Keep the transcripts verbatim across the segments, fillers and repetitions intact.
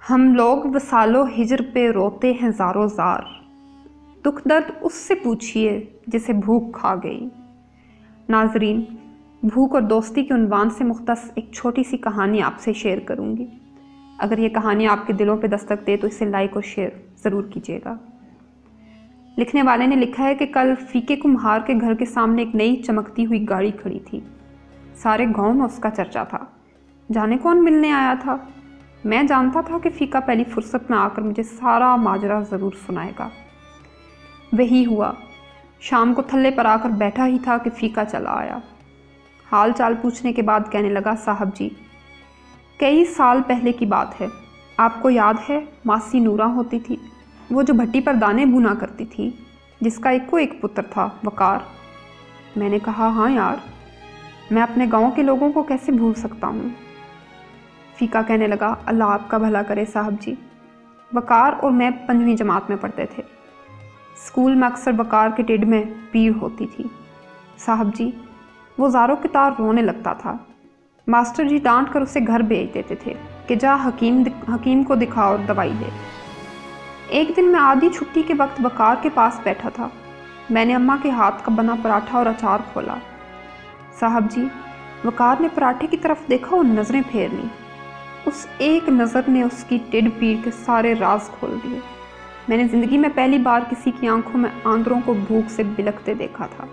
हम लोग वसालो हिजर पे रोते हैं ज़ारो ज़ार, दुख दर्द उससे पूछिए जिसे भूख खा गई। नाजरीन, भूख और दोस्ती के उन्वान से मुख्तस एक छोटी सी कहानी आपसे शेयर करूंगी। अगर ये कहानी आपके दिलों पे दस्तक दे तो इसे लाइक और शेयर ज़रूर कीजिएगा। लिखने वाले ने लिखा है कि कल फीके कुम्हार के घर के सामने एक नई चमकती हुई गाड़ी खड़ी थी। सारे गांव में उसका चर्चा था। जाने कौन मिलने आया था। मैं जानता था कि फीका पहली फुर्सत में आकर मुझे सारा माजरा ज़रूर सुनाएगा। वही हुआ। शाम को थल्ले पर आकर बैठा ही था कि फीका चला आया। हाल चाल पूछने के बाद कहने लगा, साहब जी, कई साल पहले की बात है। आपको याद है मासी नूरा होती थी, वो जो भट्टी पर दाने भुना करती थी, जिसका एक को एक पुत्र था, वकार। मैंने कहा, हाँ यार, मैं अपने गांव के लोगों को कैसे भूल सकता हूँ। फीका कहने लगा, अल्लाह आपका भला करे साहब जी। वकार और मैं पंजवीं जमात में पढ़ते थे। स्कूल में अक्सर वकार के टिड में भीड़ होती थी। साहब जी, वो ज़ारों की तार रोने लगता था। मास्टर जी डांट कर उसे घर भेज देते थे कि जा हकीम हकीम को दिखा और दवाई ले। एक दिन मैं आधी छुट्टी के वक्त वकार के पास बैठा था। मैंने अम्मा के हाथ का बना पराठा और अचार खोला। साहब जी, वकार ने पराठे की तरफ देखा और नज़रें फेर लीं। उस एक नज़र ने उसकी टिड पीड़ के सारे राज खोल दिए। मैंने ज़िंदगी में पहली बार किसी की आंखों में आंदरों को भूख से बिलखते देखा था।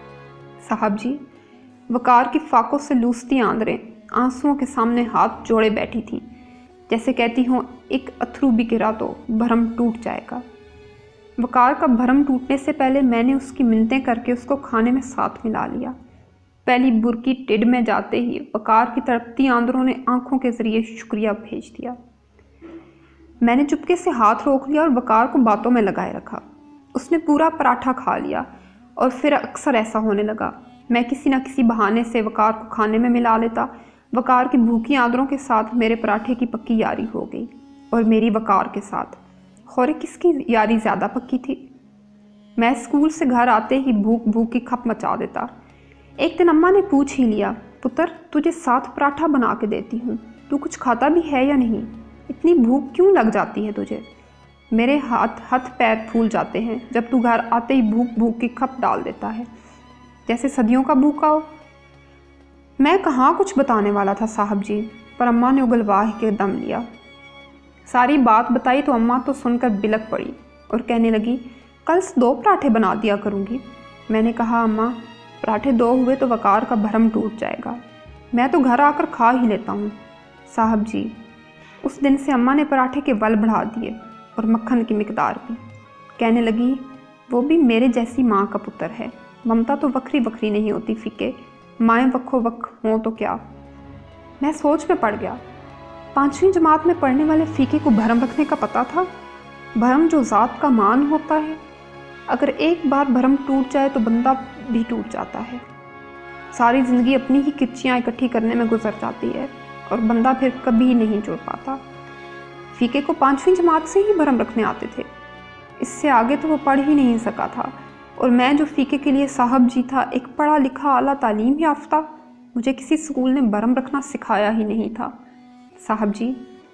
साहब जी, वकार की फाकों से लूसती आंदरें आंसुओं के सामने हाथ जोड़े बैठी थीं, जैसे कहती हूँ एक अथरू भी गिरा तो भरम टूट जाएगा। वकार का भरम टूटने से पहले मैंने उसकी मिन्नतें करके उसको खाने में साथ मिला लिया। पहली बुरकी टिड में जाते ही वकार की तड़पती आंदरों ने आंखों के जरिए शुक्रिया भेज दिया। मैंने चुपके से हाथ रोक लिया और वकार को बातों में लगाए रखा। उसने पूरा पराठा खा लिया और फिर अक्सर ऐसा होने लगा। मैं किसी न किसी बहाने से वकार को खाने में मिला लेता। वकार की भूखी आंदरों के साथ मेरे पराठे की पक्की यारी हो गई और मेरी वकार के साथ खौरे किसकी यारी ज़्यादा पक्की थी। मैं स्कूल से घर आते ही भूख भूख की खप मचा देता। एक दिन अम्मा ने पूछ ही लिया, पुत्र, तुझे साथ पराठा बना के देती हूँ, तू कुछ खाता भी है या नहीं? इतनी भूख क्यों लग जाती है तुझे? मेरे हाथ हाथ पैर फूल जाते हैं जब तू घर आते ही भूख भूख की खप डाल देता है, जैसे सदियों का भूखा हो। मैं कहाँ कुछ बताने वाला था साहब जी, पर अम्मा ने उगलवाह के दम लिया। सारी बात बताई तो अम्मा तो सुनकर बिलक पड़ी और कहने लगी, कल से दो पराठे बना दिया करूँगी। मैंने कहा, अम्मा, पराठे दो हुए तो वकार का भरम टूट जाएगा। मैं तो घर आकर खा ही लेता हूँ। साहब जी, उस दिन से अम्मा ने पराठे के बल बढ़ा दिए और मक्खन की मिकदार भी। कहने लगी, वो भी मेरे जैसी माँ का पुत्र है। ममता तो वक्री वक्री नहीं होती फीके, माएँ वक्खो वक्ख हों तो क्या। मैं सोच में पड़ गया। पाँचवीं जमात में पढ़ने वाले फीके को भरम रखने का पता था। भरम जो ज़ात का मान होता है, अगर एक बार भरम टूट जाए तो बंदा भी टूट जाता है। सारी ज़िंदगी अपनी ही किच्चियाँ इकट्ठी करने में गुजर जाती है और बंदा फिर कभी नहीं जुड़ पाता। फीके को पाँचवीं जमात से ही भरम रखने आते थे। इससे आगे तो वो पढ़ ही नहीं सका था और मैं जो फीके के लिए साहब जी था, एक पढ़ा लिखा आला तालीम याफ्ता, मुझे किसी स्कूल ने भरम रखना सिखाया ही नहीं था। साहब जी,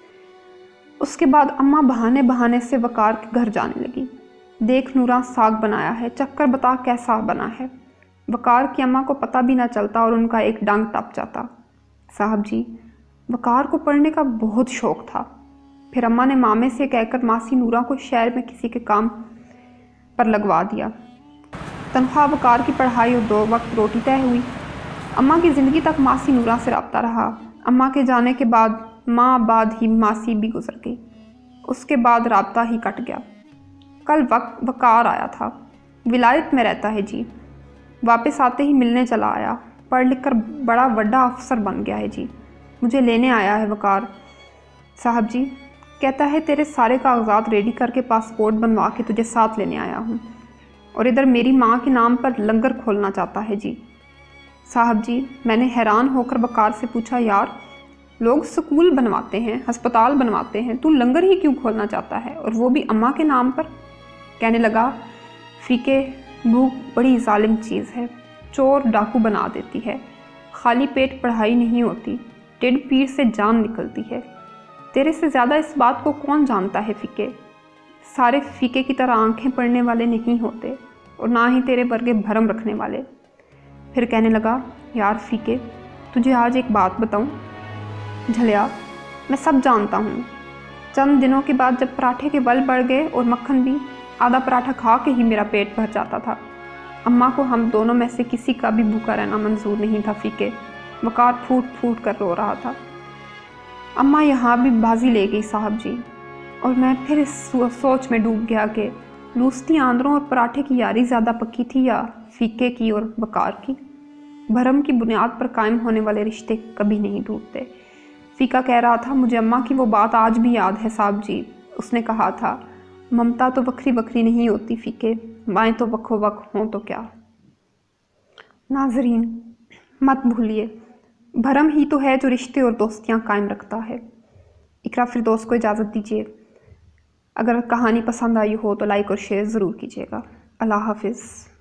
उसके बाद अम्मा बहाने बहाने से वकार के घर जाने लगी। देख नूरा, साग बनाया है, चक्कर बता कैसा बना है। वकार की अम्मा को पता भी ना चलता और उनका एक डांग टप जाता। साहब जी, वकार को पढ़ने का बहुत शौक़ था। फिर अम्मा ने मामे से कहकर मासी नूरा को शहर में किसी के काम पर लगवा दिया। तनख्वाह वकार की पढ़ाई और दो वक्त रोटी तय हुई। अम्मा की ज़िंदगी तक मासी नूरा से रब्ता रहा। अम्मा के जाने के बाद माँ बाद ही मासी भी गुजर गई। उसके बाद रब्ता ही कट गया। कल वक्त वकार आया था। विलायत में रहता है जी। वापस आते ही मिलने चला आया। पढ़ लिख कर बड़ा बड़ा अफसर बन गया है जी। मुझे लेने आया है वकार। साहब जी, कहता है तेरे सारे कागजात रेडी करके पासपोर्ट बनवा के तुझे साथ लेने आया हूँ और इधर मेरी माँ के नाम पर लंगर खोलना चाहता है जी। साहब जी, मैंने हैरान होकर वकार से पूछा, यार, लोग स्कूल बनवाते हैं, अस्पताल बनवाते हैं, तू लंगर ही क्यों खोलना चाहता है, और वो भी अम्मा के नाम पर? कहने लगा, फीके, भूख बड़ी जालिम चीज़ है, चोर डाकू बना देती है। खाली पेट पढ़ाई नहीं होती, टिड पीड़ से जान निकलती है। तेरे से ज़्यादा इस बात को कौन जानता है फ़ीके। सारे फ़ीके की तरह आंखें पड़ने वाले नहीं होते और ना ही तेरे वर्गे भरम रखने वाले। फिर कहने लगा, यार फ़ीके, तुझे आज एक बात बताऊं? झलिया, मैं सब जानता हूँ। चंद दिनों के बाद जब पराठे के बल बढ़ गए और मक्खन भी, आधा पराठा खा के ही मेरा पेट भर जाता था। अम्मा को हम दोनों में से किसी का भी भूखा रहना मंजूर नहीं था फ़ीके। वकार फूट फूट कर रो रहा था। अम्मा यहाँ भी बाजी ले गई साहब जी, और मैं फिर इस सोच में डूब गया कि लूसती आंद्रों और पराठे की यारी ज़्यादा पक्की थी या फ़ीके की और वकार की। भरम की बुनियाद पर कायम होने वाले रिश्ते कभी नहीं टूटते। फ़ीका कह रहा था, मुझे अम्मा की वो बात आज भी याद है साहब जी। उसने कहा था, ममता तो बखरी बखरी नहीं होती फ़ीके, माएँ तो वक्ो वक हों तो क्या। नाजरीन, मत भूलिए, भरम ही तो है जो रिश्ते और दोस्तियाँ कायम रखता है। इकरा फिरदौस को इजाज़त दीजिए। अगर कहानी पसंद आई हो तो लाइक और शेयर ज़रूर कीजिएगा। अल्लाह हाफिज़।